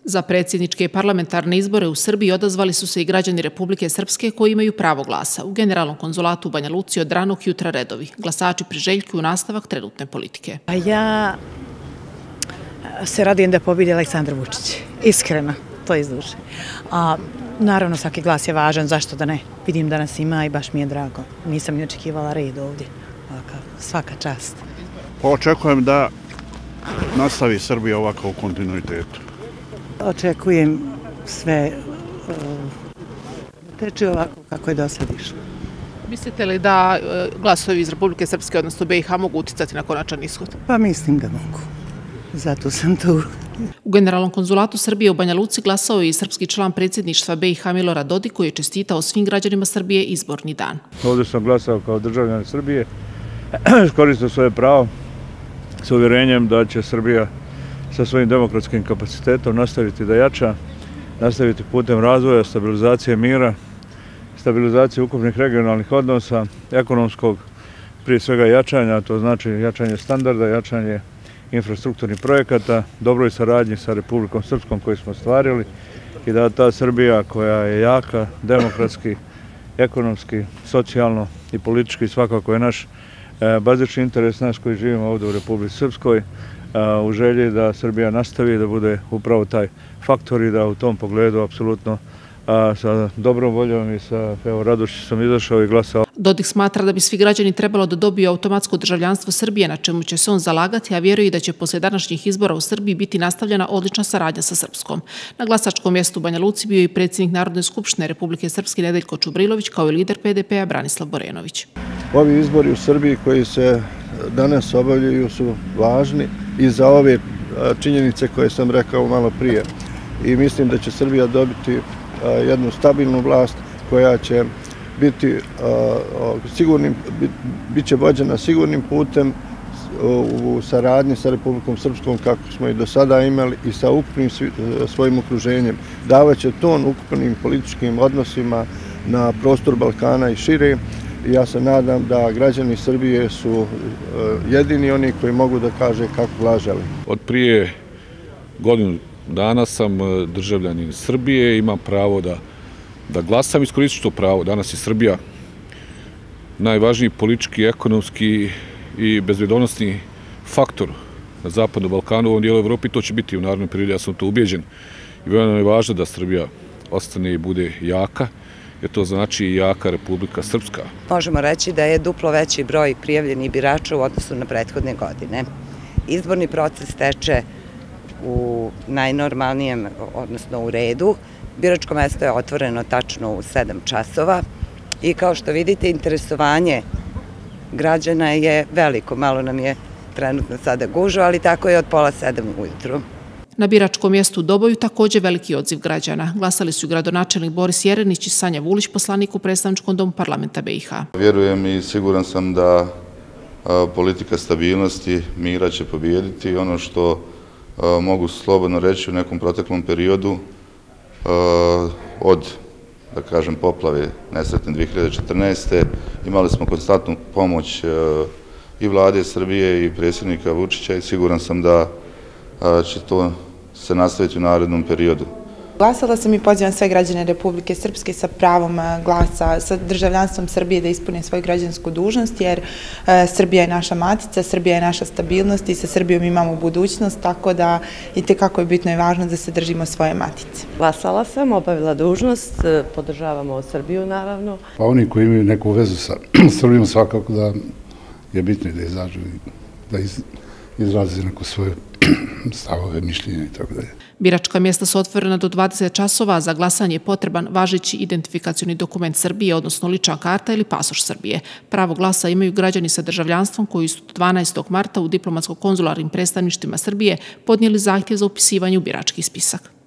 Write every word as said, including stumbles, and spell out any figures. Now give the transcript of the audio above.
Za predsjedničke i parlamentarne izbore u Srbiji odazvali su se i građani Republike Srpske koji imaju pravo glasa. U Generalnom konzulatu u Banja Luci od ranog jutra redovi. Glasači priželjkuju nastavak trenutne politike. A ja se radim da pobedi Aleksandar Vučić. Iskreno, to iz duše. A naravno svaki glas je važan, zašto da ne? Vidim da nas ima i baš mi je drago. Nisam ni očekivala red ovdje. Svaka čast. Očekujem da nastavi Srbija ovako u kontinuitetu. Očekujem sve teče ovako kako je do sad išlo. Mislite li da glasovi iz Republike Srpske, odnosno B i H, mogu uticati na konačan ishod? Pa mislim da mogu. Zato sam tu. U Generalnom konzulatu Srbije u Banja Luci glasao je i srpski član predsjedništva B i H Milorad Dodik koji je čestitao svim građanima Srbije izborni dan. Ovdje sam glasao kao državljan Srbije, iskoristio svoje pravo s uvjerenjem da će Srbija sa svojim demokratskim kapacitetom nastaviti da jača, nastaviti putem razvoja, stabilizacije mira, stabilizacije ukupnih regionalnih odnosa, ekonomskog prije svega jačanja, to znači jačanje standarda, jačanje infrastrukturnih projekata, dobroj saradnji sa Republikom Srpskom koju smo stvarili i da ta Srbija koja je jaka, demokratski, ekonomski, socijalno i politički svakako je naš bazični interes nas koji živimo ovdje u Republici Srpskoj, u želji da Srbija nastavi da bude upravo taj faktor i da u tom pogledu apsolutno sa dobrom voljom i sa radošću sam izašao i glasao. Dodik smatra da bi svi građani trebalo da dobiju automatsko državljanstvo Srbije, na čemu će se on zalagati, a vjeruje i da će poslije današnjih izbora u Srbiji biti nastavljena odlična saradnja sa Srpskom. Na glasačkom mjestu u Banja Luci bio i predsjednik Narodne skupštine Republike Srpske Nedeljko Čubrilović kao i lider P D P-a Branislav Borenović. Ovi izbori u Srbiji koji se danas obavljaju su važni i za ove činjenice koje sam rekao malo prije. I mislim da će Srbija dobiti jednu stabilnu vlast koja će biti sigurnim, bit će vođena sigurnim putem u saradnji sa Republikom Srpskom kako smo i do sada imali i sa ukupnim svojim okruženjem. Davaće ton ukupnim političkim odnosima na prostor Balkana i šire. Ja se nadam da građani Srbije su jedini oni koji mogu da kaže kako vlast želi. Od prije godinu dana sam državljanin Srbije, imam pravo da, da glasam, iskoristit ću to pravo. Danas je Srbija najvažniji politički, ekonomski i bezbjednosni faktor na Zapadnom Balkanu, u ovom dijelu Evrope, i to će biti u narednom periodu, ja sam to ubijeđen. I veoma je važno da Srbija ostane i bude jaka, jer to znači i jaka Republika Srpska. Možemo reći da je duplo veći broj prijavljenih birača u odnosu na prethodne godine. Izborni proces teče u najnormalnijem, odnosno u redu. Biračko mesto je otvoreno tačno u sedam časova i kao što vidite, interesovanje građana je veliko. Malo nam je trenutno sada gužva, ali tako je od pola sedam ujutru. Na biračkom mjestu u Doboju također veliki odziv građana. Glasali su gradonačelnik Boris Jerenić i Sanja Vulić, poslanik u predstavničkom domu parlamenta B i H. Vjerujem i siguran sam da politika stabilnosti, mira će pobijediti. Ono što mogu slobodno reći u nekom proteklom periodu od, da kažem, poplave nesretne dvije hiljade četrnaeste. imali smo konstantnu pomoć i vlade Srbije i predsjednika Vučića i siguran sam da će to se nastaviti u narednom periodu. Glasala sam i pozivam sve građane Republike Srpske sa pravom glasa, sa državljanstvom Srbije da ispune svoju građansku dužnost, jer Srbija je naša matica, Srbija je naša stabilnost i sa Srbijom imamo budućnost, tako da i tekako je bitno i važno da se držimo svoje matice. Glasala sam, obavila dužnost, podržavamo Srbiju naravno. Pa oni koji imaju neku vezu sa Srbijom svakako da je bitno da izađu i da izraze neko svoje stavove, mišljenja i tako dalje. Biračka mjesta su otvorena do dvadeset časova, a za glasanje je potreban važeći identifikacioni dokument Srbije, odnosno lična karta ili pasoš Srbije. Pravo glasa imaju građani sa državljanstvom koji su dvanaestog marta u diplomatsko-konzularnim predstavništvima Srbije podnijeli zahtjev za upisivanje u birački spisak.